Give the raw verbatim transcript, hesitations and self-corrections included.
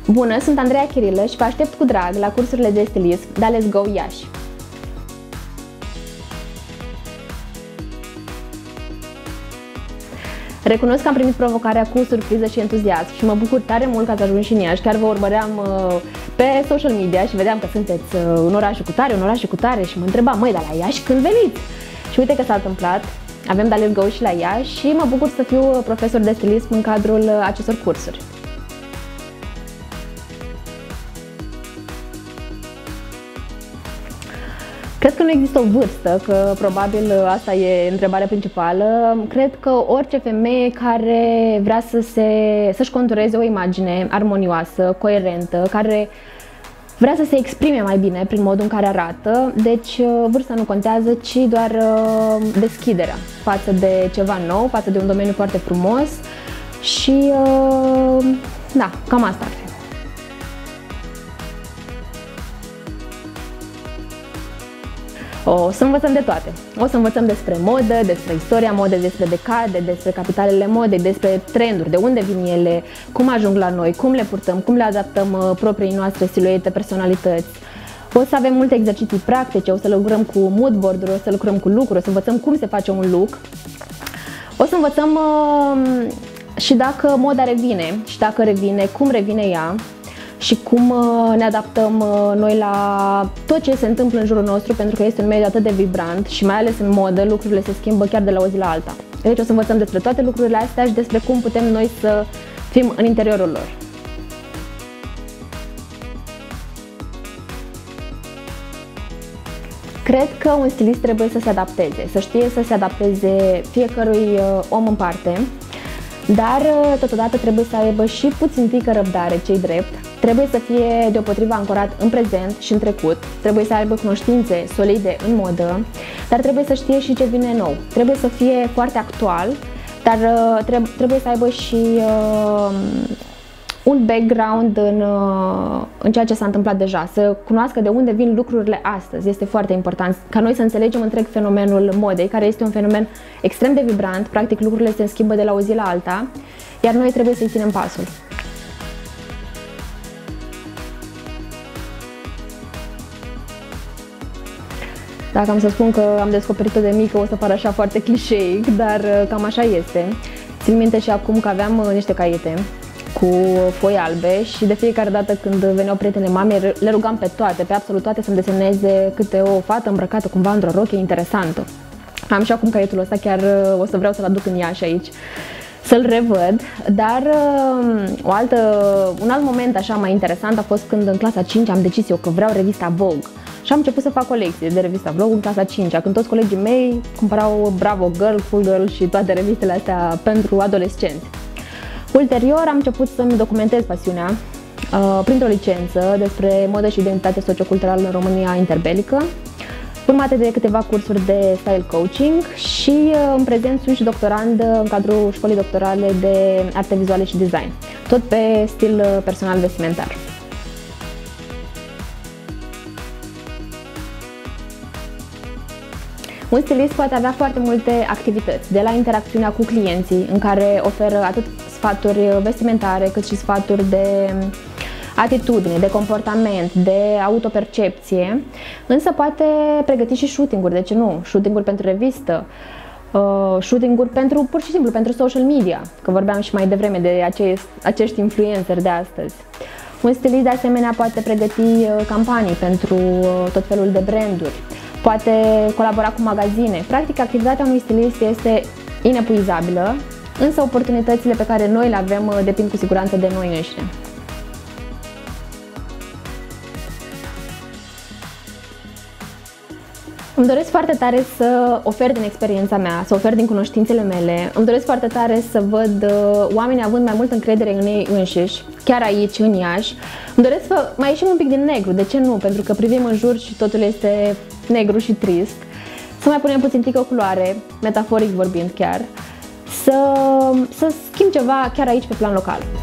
Bună, sunt Andreea Chirilă și vă aștept cu drag la cursurile de stilism de Let's Go Iași. Recunosc că am primit provocarea cu surpriză și entuziasm și mă bucur tare mult că ați ajuns și în Iași. Chiar vă urmăream pe social media și vedeam că sunteți în orașul cu tare, în orașul cu tare și mă întrebam, măi, dar la Iași când veniți? Și uite că s-a întâmplat, avem de Let's Go și la Iași și mă bucur să fiu profesor de stilism în cadrul acestor cursuri. Cred că nu există o vârstă, că probabil asta e întrebarea principală. Cred că orice femeie care vrea să se, să-și contureze o imagine armonioasă, coerentă, care vrea să se exprime mai bine prin modul în care arată, deci vârsta nu contează, ci doar deschiderea față de ceva nou, față de un domeniu foarte frumos și da, cam asta ar fi. O să învățăm de toate. O să învățăm despre modă, despre istoria modei, despre decade, despre capitalele modei, despre trenduri, de unde vin ele, cum ajung la noi, cum le purtăm, cum le adaptăm propriei noastre siluete, personalități. O să avem multe exerciții practice, o să lucrăm cu mood board-uri, o să lucrăm cu lucruri, o să învățăm cum se face un look. O să învățăm uh, și dacă moda revine și dacă revine, cum revine ea. Și cum ne adaptăm noi la tot ce se întâmplă în jurul nostru, pentru că este un mediu atât de vibrant și mai ales în modă, lucrurile se schimbă chiar de la o zi la alta. Deci o să învățăm despre toate lucrurile astea și despre cum putem noi să fim în interiorul lor. Cred că un stilist trebuie să se adapteze, să știe să se adapteze fiecărui om în parte, dar totodată trebuie să aibă și puțin pică răbdare, ce-i drept. Trebuie să fie deopotrivă ancorat în prezent și în trecut, trebuie să aibă cunoștințe solide în modă, dar trebuie să știe și ce vine nou. Trebuie să fie foarte actual, dar trebuie să aibă și uh, un background în, uh, în ceea ce s-a întâmplat deja, să cunoască de unde vin lucrurile astăzi. Este foarte important ca noi să înțelegem întreg fenomenul modei, care este un fenomen extrem de vibrant, practic lucrurile se schimbă de la o zi la alta, iar noi trebuie să-i ținem pasul. Dacă am să spun că am descoperit-o de mică, o să pară așa foarte clișeic, dar cam așa este. Țin minte și acum că aveam niște caiete cu foi albe și de fiecare dată când veneau prietenele mamei, le rugam pe toate, pe absolut toate, să-mi deseneze câte o fată îmbrăcată cumva într-o rochie interesantă. Am și acum caietul ăsta, chiar o să vreau să-l aduc în Iași aici, să-l revăd, dar o altă, un alt moment așa mai interesant a fost când în clasa a cincea am decis eu că vreau revista Vogue. Și am început să fac colecție de revista Vogue în clasa a cincea, când toți colegii mei cumpărau Bravo Girl, Cool Girl și toate revistele astea pentru adolescenți. Ulterior am început să-mi documentez pasiunea uh, printr-o licență despre modă și identitate socioculturală în România interbelică, urmate de câteva cursuri de style coaching și uh, în prezent sunt și doctorand în cadrul școlii doctorale de arte vizuale și design, tot pe stil personal vestimentar. Un stilist poate avea foarte multe activități, de la interacțiunea cu clienții, în care oferă atât sfaturi vestimentare, cât și sfaturi de atitudine, de comportament, de autopercepție, însă poate pregăti și shooting-uri, de ce nu? Shooting-uri pentru revistă, uh, shooting-uri pentru, pur și simplu, pentru social media, că vorbeam și mai devreme de acești, acești influenceri de astăzi. Un stilist de asemenea poate pregăti campanii pentru tot felul de branduri, poate colabora cu magazine. Practic, activitatea unui stilist este inepuizabilă, însă oportunitățile pe care noi le avem depind cu siguranță de noi înșine. Îmi doresc foarte tare să ofer din experiența mea, să ofer din cunoștințele mele. Îmi doresc foarte tare să văd oamenii având mai multă încredere în ei înșiși, chiar aici, în Iași. Îmi doresc să mai ieșim un pic din negru, de ce nu? Pentru că privim în jur și totul este negru și trist. Să mai punem puțin tică culoare, metaforic vorbind chiar, să, să schimb ceva chiar aici pe plan local.